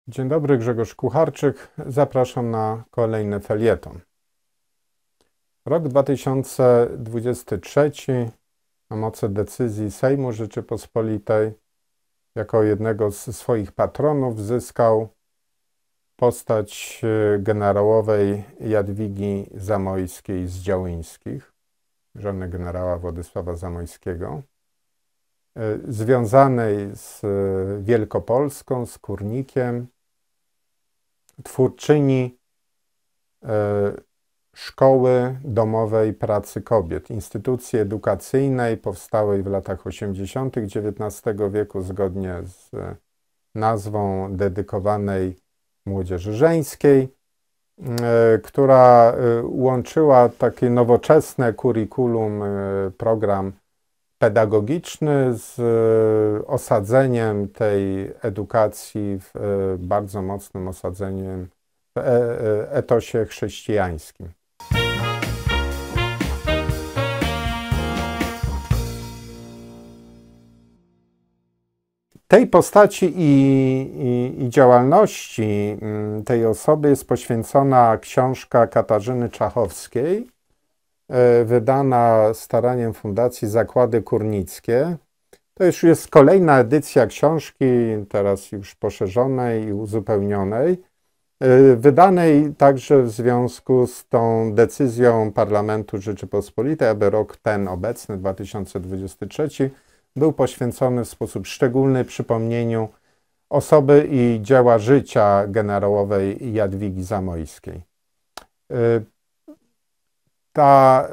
Dzień dobry, Grzegorz Kucharczyk. Zapraszam na kolejny felieton. Rok 2023 na mocy decyzji Sejmu Rzeczypospolitej jako jednego z swoich patronów zyskał postać generałowej Jadwigi Zamojskiej z Działyńskich, żony generała Władysława Zamojskiego, związanej z Wielkopolską, z Kurnikiem, twórczyni Szkoły Domowej Pracy Kobiet, instytucji edukacyjnej powstałej w latach 80. XIX wieku zgodnie z nazwą dedykowanej młodzieży żeńskiej, która łączyła takie nowoczesne curriculum, program pedagogiczny z osadzeniem tej edukacji w bardzo mocnym osadzeniem w etosie chrześcijańskim. Tej postaci i działalności tej osoby jest poświęcona książka Katarzyny Czachowskiej, wydana staraniem Fundacji Zakłady Kurnickie. To już jest kolejna edycja książki, teraz już poszerzonej i uzupełnionej, wydanej także w związku z tą decyzją Parlamentu Rzeczypospolitej, aby rok ten obecny, 2023, był poświęcony w sposób szczególny przypomnieniu osoby i dzieła życia generałowej Jadwigi Zamojskiej. Ta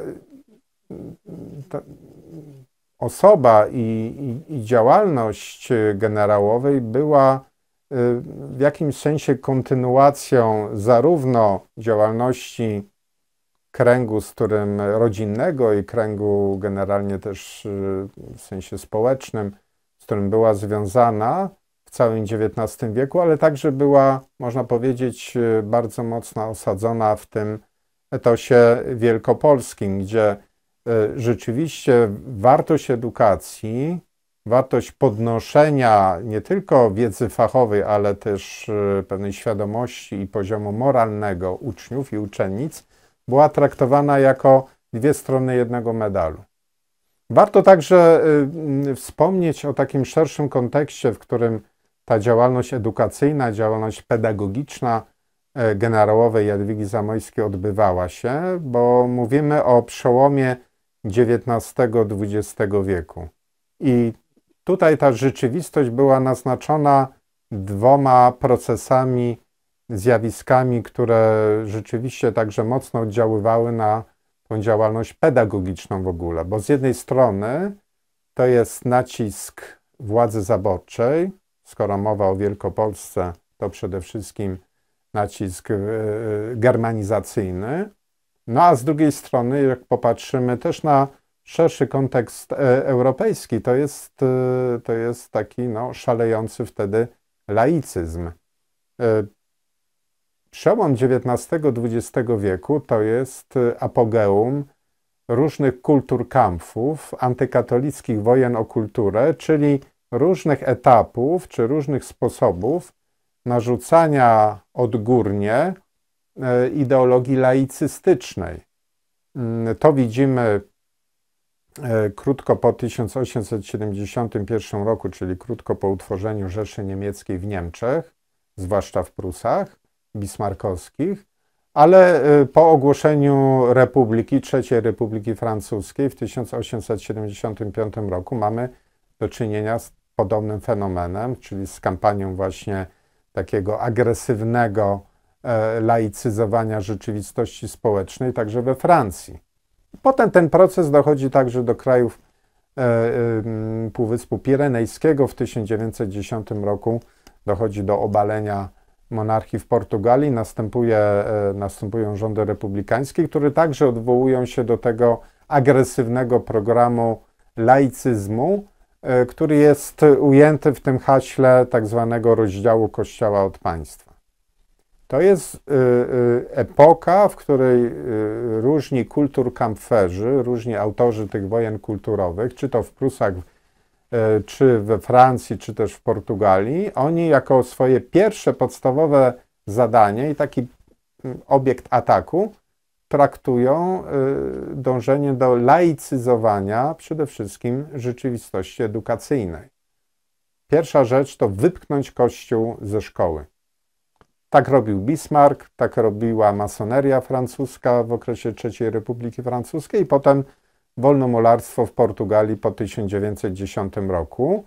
osoba i działalność generałowej była w jakimś sensie kontynuacją zarówno działalności kręgu, z którym rodzinnego i kręgu generalnie też w sensie społecznym, z którym była związana w całym XIX wieku, ale także była, można powiedzieć, bardzo mocno osadzona w tym etosie wielkopolskim, gdzie rzeczywiście wartość edukacji, wartość podnoszenia nie tylko wiedzy fachowej, ale też pewnej świadomości i poziomu moralnego uczniów i uczennic była traktowana jako dwie strony jednego medalu. Warto także wspomnieć o takim szerszym kontekście, w którym ta działalność edukacyjna, działalność pedagogiczna generałowej Jadwigi Zamojskiej odbywała się, bo mówimy o przełomie XIX-XX wieku. I tutaj ta rzeczywistość była naznaczona dwoma procesami, zjawiskami, które rzeczywiście także mocno oddziaływały na tą działalność pedagogiczną w ogóle. Bo z jednej strony to jest nacisk władzy zaborczej, skoro mowa o Wielkopolsce, to przede wszystkim nacisk germanizacyjny, no a z drugiej strony, jak popatrzymy też na szerszy kontekst europejski, to jest taki szalejący wtedy laicyzm. Przełom XIX-XX wieku to jest apogeum różnych kulturkampfów, antykatolickich wojen o kulturę, czyli różnych etapów czy różnych sposobów narzucania odgórnie ideologii laicystycznej. To widzimy krótko po 1871 roku, czyli krótko po utworzeniu Rzeszy Niemieckiej w Niemczech, zwłaszcza w Prusach bismarckowskich, ale po ogłoszeniu Republiki, III Republiki Francuskiej w 1875 roku mamy do czynienia z podobnym fenomenem, czyli z kampanią właśnie takiego agresywnego laicyzowania rzeczywistości społecznej, także we Francji. Potem ten proces dochodzi także do krajów Półwyspu Pirenejskiego. W 1910 roku dochodzi do obalenia monarchii w Portugalii, następują rządy republikańskie, które także odwołują się do tego agresywnego programu laicyzmu, który jest ujęty w tym haśle tak zwanego rozdziału Kościoła od państwa. To jest epoka, w której różni kulturkampferzy, różni autorzy tych wojen kulturowych, czy to w Prusach czy we Francji, czy też w Portugalii, oni jako swoje pierwsze podstawowe zadanie i taki obiekt ataku traktują dążenie do laicyzowania przede wszystkim rzeczywistości edukacyjnej. Pierwsza rzecz to wypchnąć Kościół ze szkoły. Tak robił Bismarck, tak robiła masoneria francuska w okresie III Republiki Francuskiej i potem wolnomularstwo w Portugalii po 1910 roku.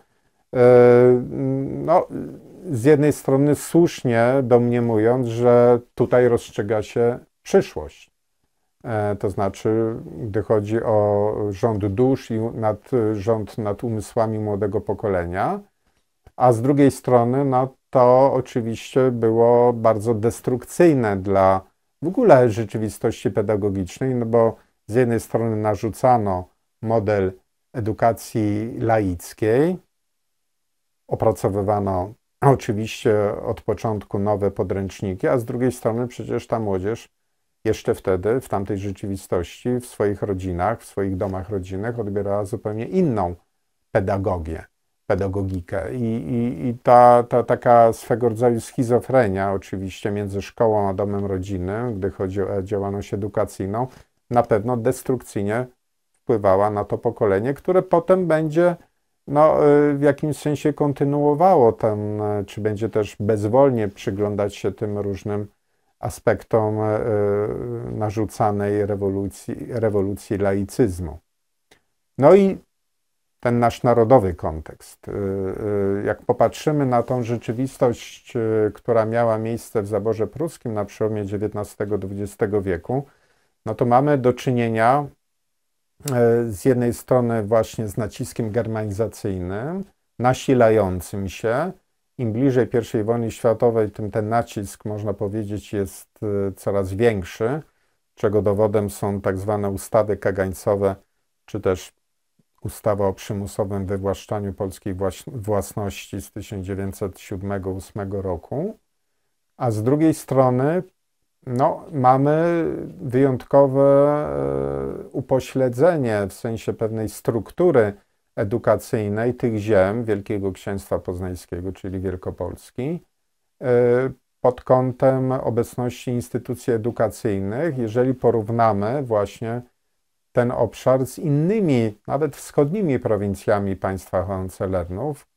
No, z jednej strony słusznie domniemując, że tutaj rozstrzyga się przyszłość. To znaczy, gdy chodzi o rząd dusz i rząd nad umysłami młodego pokolenia, a z drugiej strony no, to oczywiście było bardzo destrukcyjne dla w ogóle rzeczywistości pedagogicznej, no bo z jednej strony narzucano model edukacji laickiej, opracowywano oczywiście od początku nowe podręczniki, a z drugiej strony przecież ta młodzież jeszcze wtedy, w tamtej rzeczywistości, w swoich rodzinach, w swoich domach rodzinnych odbierała zupełnie inną pedagogikę. I ta taka swego rodzaju schizofrenia oczywiście między szkołą a domem rodzinnym, gdy chodzi o działalność edukacyjną, na pewno destrukcyjnie wpływała na to pokolenie, które potem będzie no, w jakimś sensie kontynuowało czy będzie też bezwolnie przyglądać się tym różnym aspektom narzucanej rewolucji laicyzmu. No i ten nasz narodowy kontekst. Jak popatrzymy na tą rzeczywistość, która miała miejsce w zaborze pruskim na przełomie XIX-XX wieku, no to mamy do czynienia z jednej strony właśnie z naciskiem germanizacyjnym, nasilającym się. Im bliżej I wojny światowej, tym ten nacisk, można powiedzieć, jest coraz większy, czego dowodem są tak zwane ustawy kagańcowe, czy też ustawa o przymusowym wywłaszczaniu polskiej własności z 1907-1908 roku. A z drugiej strony no, mamy wyjątkowe upośledzenie w sensie pewnej struktury edukacyjnej tych ziem Wielkiego Księstwa Poznańskiego, czyli Wielkopolski, pod kątem obecności instytucji edukacyjnych, jeżeli porównamy właśnie ten obszar z innymi, nawet wschodnimi prowincjami państwa Hohenzollernów,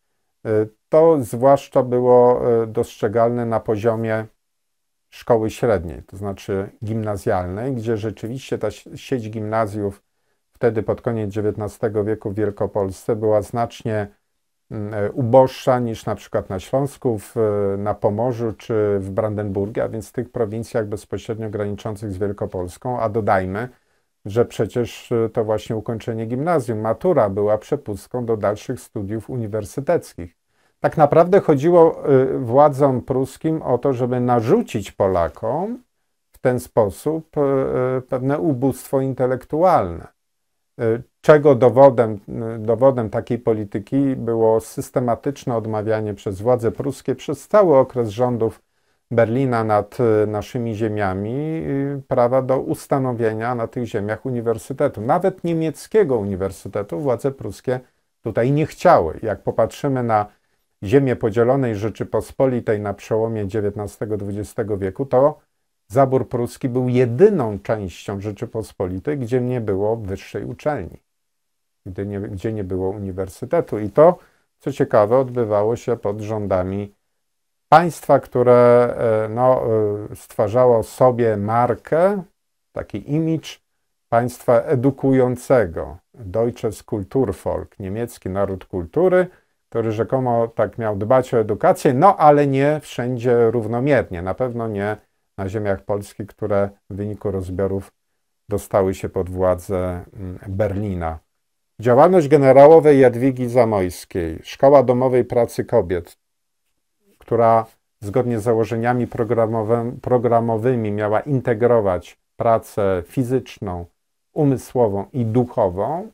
to zwłaszcza było dostrzegalne na poziomie szkoły średniej, to znaczy gimnazjalnej, gdzie rzeczywiście ta sieć gimnazjów wtedy pod koniec XIX wieku w Wielkopolsce była znacznie uboższa niż na przykład na Śląsku, na Pomorzu czy w Brandenburgii, a więc w tych prowincjach bezpośrednio graniczących z Wielkopolską, a dodajmy, że przecież to właśnie ukończenie gimnazjum, matura była przepustką do dalszych studiów uniwersyteckich. Tak naprawdę chodziło władzom pruskim o to, żeby narzucić Polakom w ten sposób pewne ubóstwo intelektualne, czego dowodem takiej polityki było systematyczne odmawianie przez władze pruskie przez cały okres rządów Berlina nad naszymi ziemiami prawa do ustanowienia na tych ziemiach uniwersytetu. Nawet niemieckiego uniwersytetu władze pruskie tutaj nie chciały. Jak popatrzymy na ziemię podzielonej Rzeczypospolitej na przełomie XIX-XX wieku, to zabór pruski był jedyną częścią Rzeczypospolitej, gdzie nie było wyższej uczelni, gdzie nie było uniwersytetu. I to, co ciekawe, odbywało się pod rządami państwa, które no, stwarzało sobie markę, taki image państwa edukującego. Deutsches Kulturvolk, niemiecki naród kultury, który rzekomo tak miał dbać o edukację, no ale nie wszędzie równomiernie. Na pewno nie na ziemiach polskich, które w wyniku rozbiorów dostały się pod władzę Berlina. Działalność generałowej Jadwigi Zamojskiej, Szkoła Domowej Pracy Kobiet, która zgodnie z założeniami programowymi miała integrować pracę fizyczną, umysłową i duchową,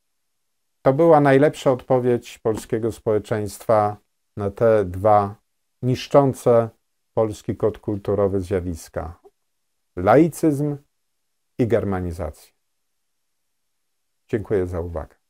to była najlepsza odpowiedź polskiego społeczeństwa na te dwa niszczące polski kod kulturowy zjawiska: laicyzm i germanizację. Dziękuję za uwagę.